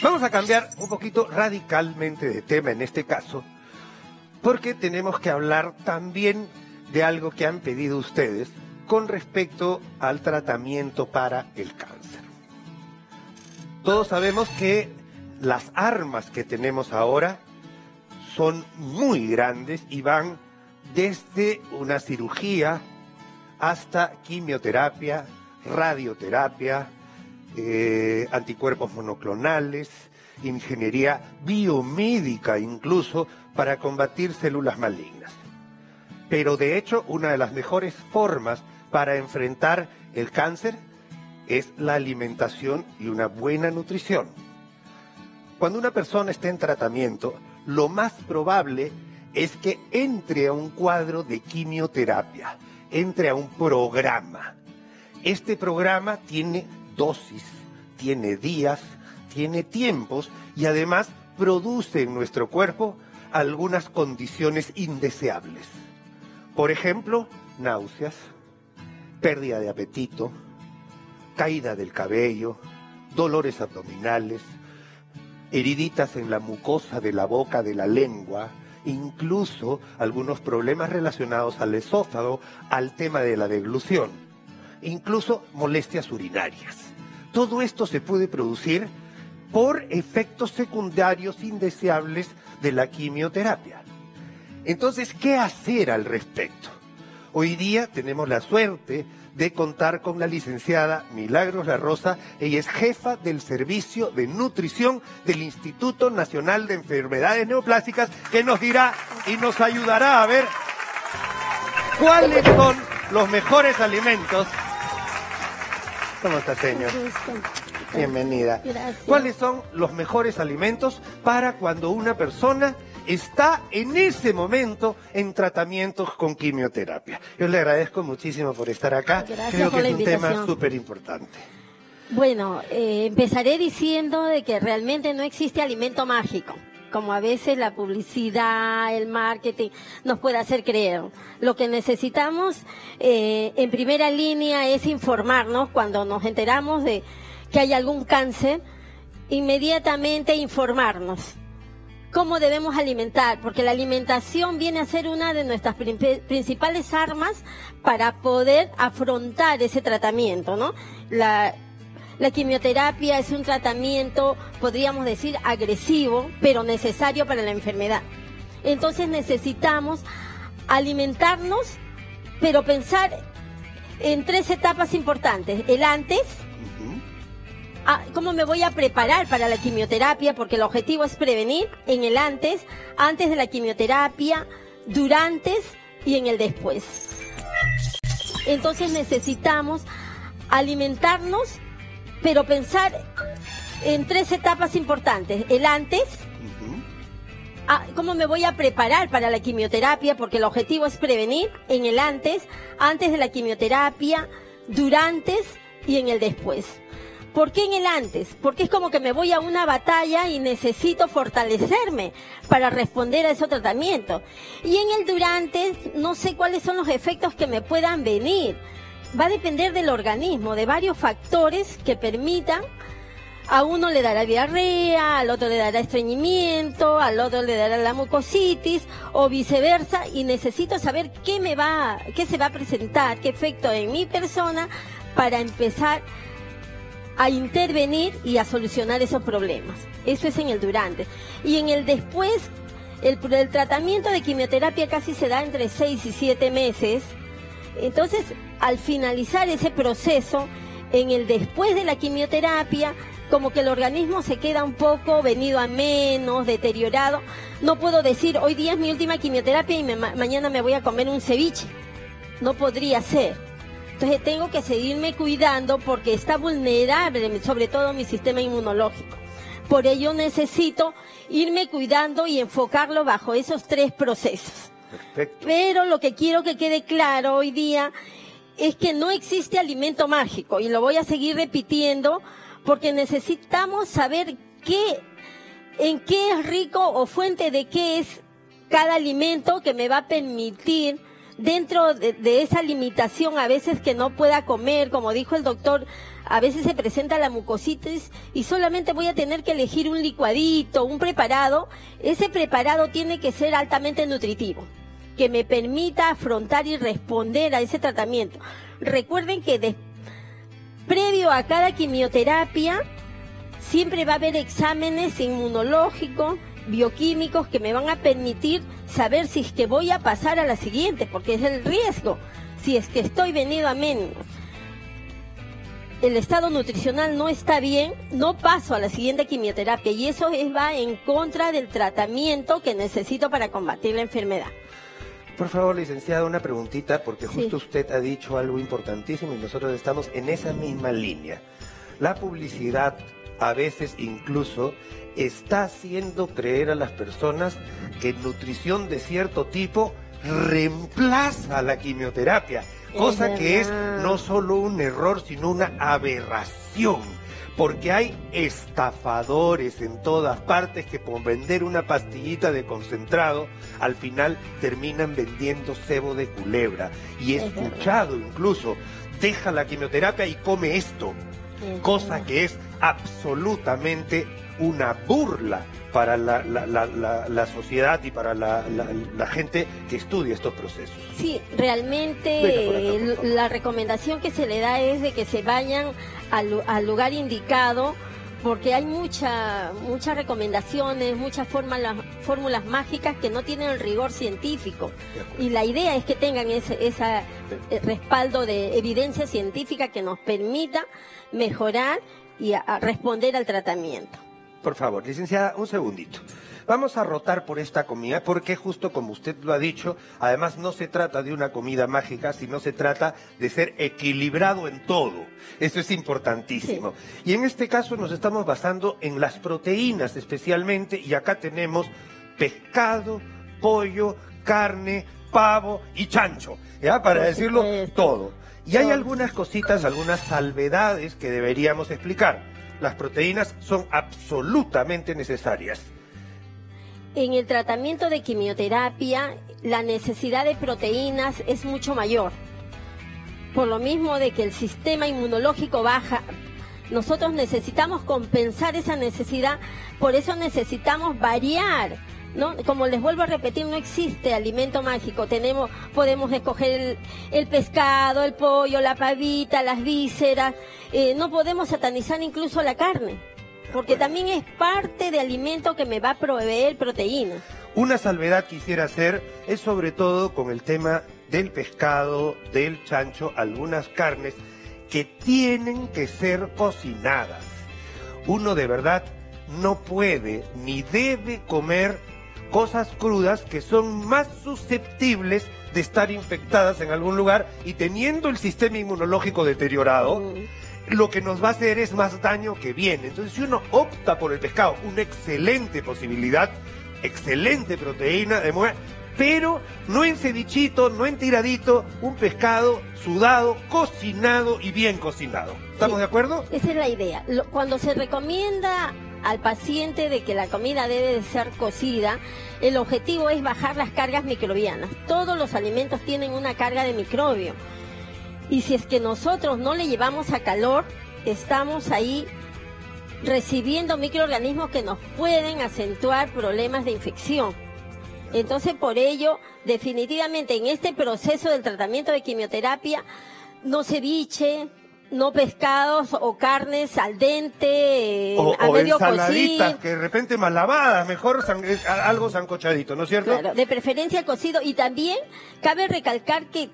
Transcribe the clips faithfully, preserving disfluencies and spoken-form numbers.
Vamos a cambiar un poquito radicalmente de tema en este caso, porque tenemos que hablar también de algo que han pedido ustedes con respecto al tratamiento para el cáncer. Todos sabemos que las armas que tenemos ahora son muy grandes y van desde una cirugía hasta quimioterapia, radioterapia, eh, anticuerpos monoclonales, ingeniería biomédica incluso para combatir células malignas. Pero de hecho, una de las mejores formas para enfrentar el cáncer es la alimentación y una buena nutrición. Cuando una persona está en tratamiento, lo más probable es que entre a un cuadro de quimioterapia, entre a un programa. Este programa tiene dosis, tiene días, tiene tiempos y además produce en nuestro cuerpo algunas condiciones indeseables. Por ejemplo, náuseas, pérdida de apetito, caída del cabello, dolores abdominales, heriditas en la mucosa de la boca, de la lengua, incluso algunos problemas relacionados al esófago, al tema de la deglución, incluso molestias urinarias. Todo esto se puede producir por efectos secundarios indeseables de la quimioterapia. Entonces, ¿qué hacer al respecto? Hoy día tenemos la suerte de contar con la licenciada Milagros La Rosa. Ella es jefa del Servicio de Nutrición del Instituto Nacional de Enfermedades Neoplásicas, que nos dirá y nos ayudará a ver cuáles son los mejores alimentos. ¿Cómo está, señor? Bienvenida. Gracias. ¿Cuáles son los mejores alimentos para cuando una persona está en ese momento en tratamientos con quimioterapia? Yo le agradezco muchísimo por estar acá. Gracias. Creo por que la es un tema invitación. súper importante. Bueno, eh, empezaré diciendo de que realmente no existe alimento mágico, como a veces la publicidad, el marketing nos puede hacer creer. Lo que necesitamos eh, en primera línea es informarnos cuando nos enteramos de que hay algún cáncer, inmediatamente informarnos cómo debemos alimentar, porque la alimentación viene a ser una de nuestras principales armas para poder afrontar ese tratamiento, ¿no? La, la quimioterapia es un tratamiento, podríamos decir, agresivo, pero necesario para la enfermedad. Entonces necesitamos alimentarnos, pero pensar en tres etapas importantes: el antes, Ah, ¿cómo me voy a preparar para la quimioterapia? Porque el objetivo es prevenir en el antes, antes de la quimioterapia, durante y en el después. Entonces necesitamos alimentarnos, pero pensar en tres etapas importantes. El antes, ah, ¿cómo me voy a preparar para la quimioterapia? Porque el objetivo es prevenir en el antes, antes de la quimioterapia, durante y en el después. ¿Por qué en el antes? Porque es como que me voy a una batalla y necesito fortalecerme para responder a ese tratamiento. Y en el durante no sé cuáles son los efectos que me puedan venir. Va a depender del organismo, de varios factores que permitan. A uno le dará diarrea, al otro le dará estreñimiento, al otro le dará la mucositis o viceversa, y necesito saber qué me va, qué se va a presentar, qué efecto en mi persona para empezar a intervenir y a solucionar esos problemas. Eso es en el durante. Y en el después, el, el tratamiento de quimioterapia casi se da entre seis y siete meses. Entonces, al finalizar ese proceso, en el después de la quimioterapia, como que el organismo se queda un poco venido a menos, deteriorado. No puedo decir, hoy día es mi última quimioterapia y me, ma mañana me voy a comer un ceviche. No podría ser. Entonces tengo que seguirme cuidando porque está vulnerable, sobre todo mi sistema inmunológico. Por ello necesito irme cuidando y enfocarlo bajo esos tres procesos. Perfecto. Pero lo que quiero que quede claro hoy día es que no existe alimento mágico, y lo voy a seguir repitiendo porque necesitamos saber qué, en qué es rico o fuente de qué es cada alimento que me va a permitir, dentro de, de esa limitación a veces que no pueda comer, como dijo el doctor a veces se presenta la mucositis y solamente voy a tener que elegir un licuadito, un preparado. Ese preparado tiene que ser altamente nutritivo, que me permita afrontar y responder a ese tratamiento. Recuerden que de, previo a cada quimioterapia siempre va a haber exámenes inmunológicos, bioquímicos, que me van a permitir saber si es que voy a pasar a la siguiente, porque es el riesgo. Si es que estoy venido a menos, el estado nutricional no está bien, no paso a la siguiente quimioterapia, y eso es, va en contra del tratamiento que necesito para combatir la enfermedad. Por favor, licenciada, una preguntita, porque justo Sí. usted ha dicho algo importantísimo y nosotros estamos en esa misma línea. La publicidad a veces incluso está haciendo creer a las personas que nutrición de cierto tipo reemplaza la quimioterapia, cosa que es no solo un error, sino una aberración, porque hay estafadores en todas partes que por vender una pastillita de concentrado, al final terminan vendiendo cebo de culebra. Y he escuchado incluso, deja la quimioterapia y come esto, cosa que es absolutamente una burla para la, la, la, la, la sociedad y para la, la, la gente que estudia estos procesos. Sí, realmente Venga, por acá, la recomendación que se le da es de que se vayan al, al lugar indicado, porque hay mucha, muchas recomendaciones, muchas fórmulas, fórmulas mágicas que no tienen el rigor científico. Y la idea es que tengan ese, ese respaldo de evidencia científica que nos permita mejorar y a, a responder al tratamiento. Por favor, licenciada, un segundito. Vamos a rotar por esta comida porque justo como usted lo ha dicho, además no se trata de una comida mágica, sino se trata de ser equilibrado en todo. Eso es importantísimo. Sí. Y en este caso nos estamos basando en las proteínas especialmente, y acá tenemos pescado, pollo, carne, pavo y chancho, ¿ya? Para decirlo todo. Y hay algunas cositas, algunas salvedades que deberíamos explicar. Las proteínas son absolutamente necesarias. En el tratamiento de quimioterapia, la necesidad de proteínas es mucho mayor. Por lo mismo de que el sistema inmunológico baja, nosotros necesitamos compensar esa necesidad, por eso necesitamos variar, ¿no? Como les vuelvo a repetir, no existe alimento mágico. Tenemos, podemos escoger el, el pescado, el pollo, la pavita, las vísceras. Eh, no podemos satanizar incluso la carne, porque también es parte de alimento que me va a proveer proteínas. Una salvedad quisiera hacer es sobre todo con el tema del pescado, del chancho, algunas carnes que tienen que ser cocinadas. Uno de verdad no puede ni debe comer cosas crudas que son más susceptibles de estar infectadas en algún lugar, y teniendo el sistema inmunológico deteriorado, mm. lo que nos va a hacer es más daño que bien. Entonces, si uno opta por el pescado, una excelente posibilidad, excelente proteína de mujer, pero no en cevichito, no en tiradito, un pescado sudado, cocinado y bien cocinado. ¿Estamos sí, de acuerdo? Esa es la idea. Lo, cuando se recomienda al paciente de que la comida debe de ser cocida, el objetivo es bajar las cargas microbianas. Todos los alimentos tienen una carga de microbio. Y si es que nosotros no le llevamos a calor, estamos ahí recibiendo microorganismos que nos pueden acentuar problemas de infección. Entonces, por ello, definitivamente en este proceso del tratamiento de quimioterapia, no ceviche, no pescados o carnes al dente, o, a o medio ensaladitas cocido. Que de repente mal lavadas, mejor san, algo sancochadito, ¿no es cierto? Claro, de preferencia cocido. Y también cabe recalcar que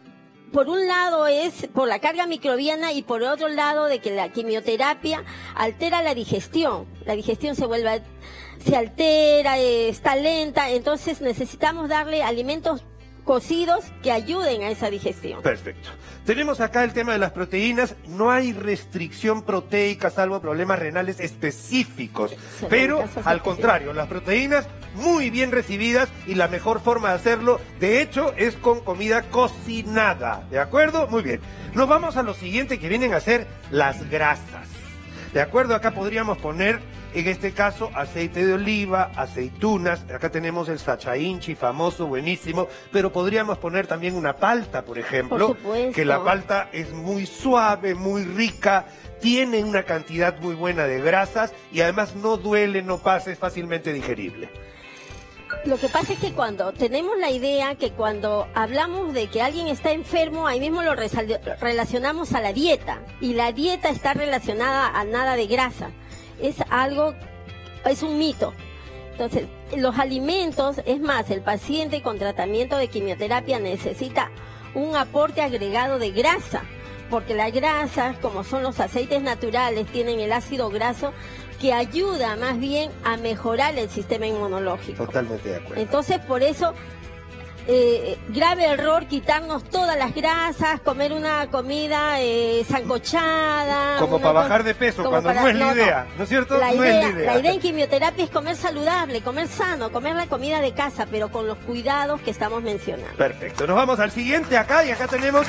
por un lado es por la carga microbiana y por otro lado de que la quimioterapia altera la digestión. La digestión se vuelve, se altera, está lenta, entonces necesitamos darle alimentos cocidos que ayuden a esa digestión. Perfecto. Tenemos acá el tema de las proteínas. No hay restricción proteica salvo problemas renales específicos, Se pero al contrario, las proteínas muy bien recibidas, y la mejor forma de hacerlo, de hecho, es con comida cocinada. ¿De acuerdo? Muy bien. Nos vamos a lo siguiente, que vienen a ser las grasas. ¿De acuerdo? Acá podríamos poner en este caso aceite de oliva, aceitunas, acá tenemos el sachainchi famoso, buenísimo, pero podríamos poner también una palta, por ejemplo, por supuesto, que la palta es muy suave, muy rica, tiene una cantidad muy buena de grasas y además no duele, no pasa, es fácilmente digerible. Lo que pasa es que cuando tenemos la idea que cuando hablamos de que alguien está enfermo, ahí mismo lo relacionamos a la dieta, y la dieta está relacionada a nada de grasa. Es algo, es un mito. Entonces, los alimentos, es más, el paciente con tratamiento de quimioterapia necesita un aporte agregado de grasa, porque las grasas, como son los aceites naturales, tienen el ácido graso que ayuda más bien a mejorar el sistema inmunológico. Totalmente de acuerdo. Entonces, por eso, eh, grave error quitarnos todas las grasas, comer una comida eh, sancochada. Como para bajar de peso, cuando para, no es la no, idea, ¿no es cierto? La, no idea, es la idea. La idea en quimioterapia es comer saludable, comer sano, comer la comida de casa, pero con los cuidados que estamos mencionando. Perfecto, nos vamos al siguiente acá, y acá tenemos...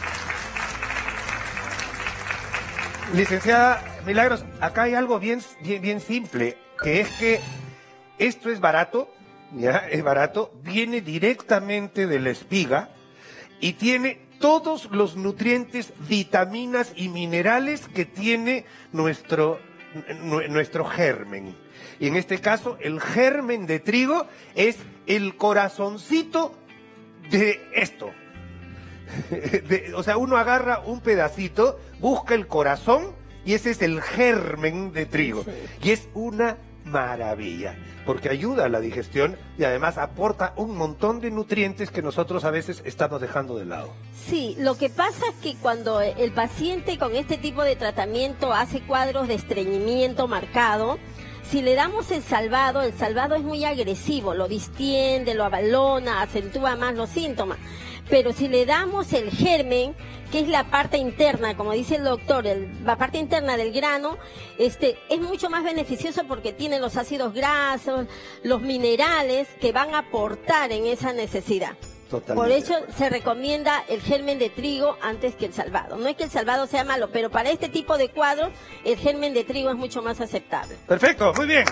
Licenciada Milagros, acá hay algo bien, bien, bien simple, que es que esto es barato, ya, es barato, viene directamente de la espiga y tiene todos los nutrientes, vitaminas y minerales que tiene nuestro, nuestro germen. Y en este caso, el germen de trigo es el corazoncito de esto. De, o sea, uno agarra un pedacito, busca el corazón y ese es el germen de trigo. Sí. Y es una maravilla, porque ayuda a la digestión y además aporta un montón de nutrientes que nosotros a veces estamos dejando de lado. Sí, lo que pasa es que cuando el paciente con este tipo de tratamiento hace cuadros de estreñimiento marcado, si le damos el salvado, el salvado es muy agresivo, lo distiende, lo abalona, acentúa más los síntomas. Pero si le damos el germen, que es la parte interna, como dice el doctor, el, la parte interna del grano, este, es mucho más beneficioso porque tiene los ácidos grasos, los minerales que van a aportar en esa necesidad. Totalmente. Por eso se recomienda el germen de trigo antes que el salvado. No es que el salvado sea malo, pero para este tipo de cuadros, el germen de trigo es mucho más aceptable. Perfecto, muy bien.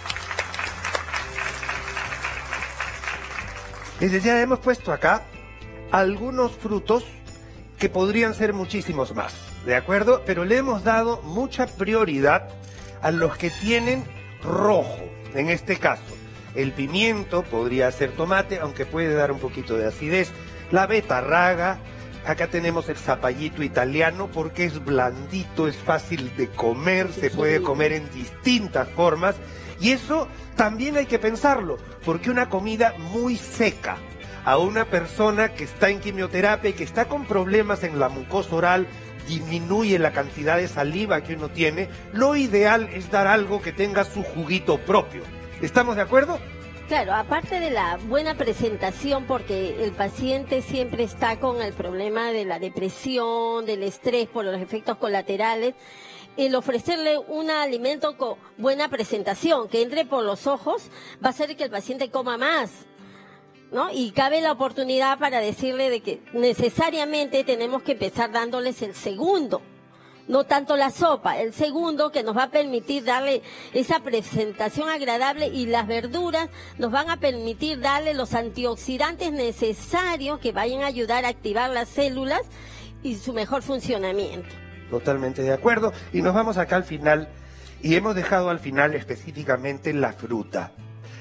Licenciada, hemos puesto acá algunos frutos que podrían ser muchísimos más, ¿de acuerdo? Pero le hemos dado mucha prioridad a los que tienen rojo, en este caso. El pimiento podría ser tomate, aunque puede dar un poquito de acidez. La betarraga, acá tenemos el zapallito italiano porque es blandito, es fácil de comer, se puede comer en distintas formas. Y eso también hay que pensarlo, porque una comida muy seca a una persona que está en quimioterapia y que está con problemas en la mucosa oral, disminuye la cantidad de saliva que uno tiene, lo ideal es dar algo que tenga su juguito propio. ¿Estamos de acuerdo? Claro, aparte de la buena presentación, porque el paciente siempre está con el problema de la depresión, del estrés por los efectos colaterales, el ofrecerle un alimento con buena presentación, que entre por los ojos, va a hacer que el paciente coma más, ¿no? Y cabe la oportunidad para decirle de que necesariamente tenemos que empezar dándoles el segundo, no tanto la sopa, el segundo que nos va a permitir darle esa presentación agradable, y las verduras nos van a permitir darle los antioxidantes necesarios que vayan a ayudar a activar las células y su mejor funcionamiento. Totalmente de acuerdo. Y nos vamos acá al final, y hemos dejado al final específicamente la fruta.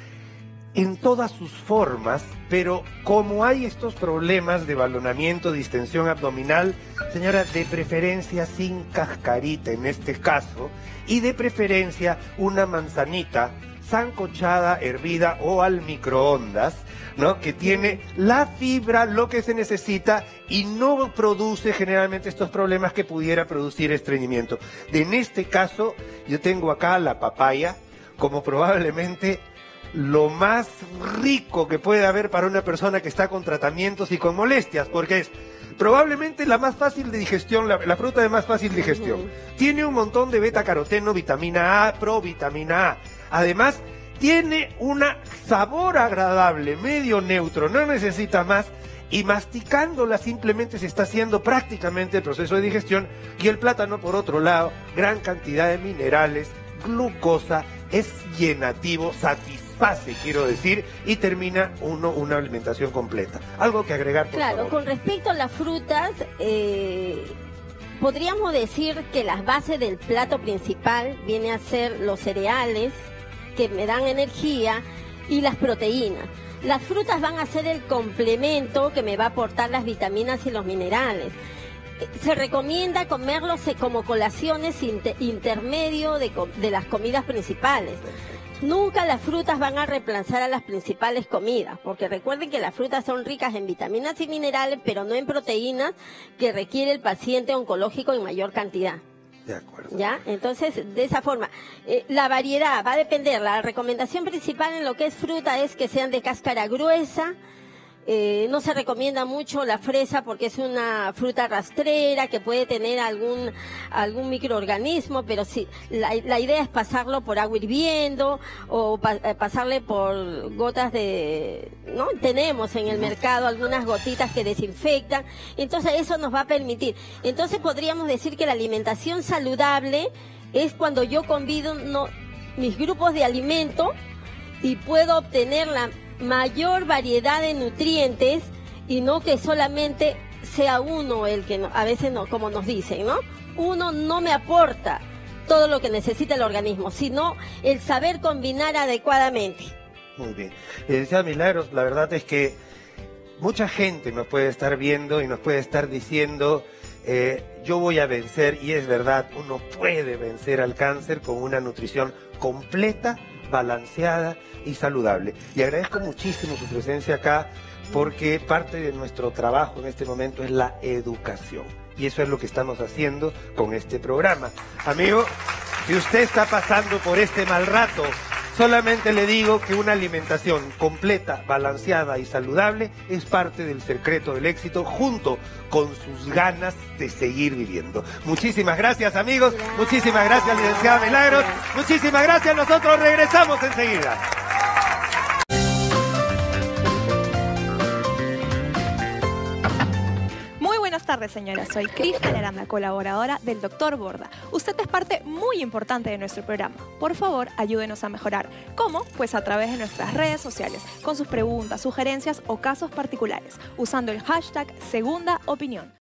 En todas sus formas, pero como hay estos problemas de balonamiento, distensión abdominal, señora, de preferencia sin cascarita en este caso, y de preferencia una manzanita sancochada, hervida o al microondas, ¿no? Que tiene la fibra, lo que se necesita, y no produce generalmente estos problemas que pudiera producir estreñimiento. En este caso, yo tengo acá la papaya como probablemente lo más rico que puede haber para una persona que está con tratamientos y con molestias, porque es probablemente la más fácil de digestión, la, la fruta de más fácil digestión. Uh-huh. Tiene un montón de beta-caroteno, vitamina A, provitamina A. Además, tiene un sabor agradable, medio neutro, no necesita más, y masticándola simplemente se está haciendo prácticamente el proceso de digestión. Y el plátano, por otro lado, gran cantidad de minerales, glucosa, es llenativo, satisface, quiero decir, y termina uno una alimentación completa. ¿Algo que agregar, por Claro, favor? con respecto a las frutas, eh, podríamos decir que las bases del plato principal viene a ser los cereales, que me dan energía, y las proteínas. Las frutas van a ser el complemento que me va a aportar las vitaminas y los minerales. Se recomienda comerlos como colaciones inter, intermedio de, de las comidas principales. Nunca las frutas van a reemplazar a las principales comidas, porque recuerden que las frutas son ricas en vitaminas y minerales, pero no en proteínas que requiere el paciente oncológico en mayor cantidad. De acuerdo. ¿Ya? Entonces, de esa forma, eh, la variedad va a depender. La recomendación principal en lo que es fruta es que sean de cáscara gruesa. Eh, no se recomienda mucho la fresa porque es una fruta rastrera que puede tener algún algún microorganismo, pero sí, la, la idea es pasarlo por agua hirviendo o pa, eh, pasarle por gotas de... ¿no? Tenemos en el mercado algunas gotitas que desinfectan, entonces eso nos va a permitir. Entonces podríamos decir que la alimentación saludable es cuando yo combino no, mis grupos de alimento y puedo obtener la mayor variedad de nutrientes y no que solamente sea uno el que no, a veces no, como nos dicen, ¿no? Uno no me aporta todo lo que necesita el organismo, sino el saber combinar adecuadamente. Muy bien. Licenciada Milagros, la verdad es que mucha gente nos puede estar viendo y nos puede estar diciendo, eh, yo voy a vencer, y es verdad, uno puede vencer al cáncer con una nutrición completa, balanceada y saludable. Y agradezco muchísimo su presencia acá porque parte de nuestro trabajo en este momento es la educación. Y eso es lo que estamos haciendo con este programa. Amigo, si usted está pasando por este mal rato, solamente le digo que una alimentación completa, balanceada y saludable es parte del secreto del éxito junto con sus ganas de seguir viviendo. Muchísimas gracias, amigos. Gracias. Muchísimas gracias, licenciada Milagros. Muchísimas gracias. Nosotros regresamos enseguida. Buenas tardes, señora. Soy Cristal Aranda, colaboradora del doctor Borda. Usted es parte muy importante de nuestro programa. Por favor, ayúdenos a mejorar. ¿Cómo? Pues a través de nuestras redes sociales, con sus preguntas, sugerencias o casos particulares, usando el hashtag Segunda Opinión.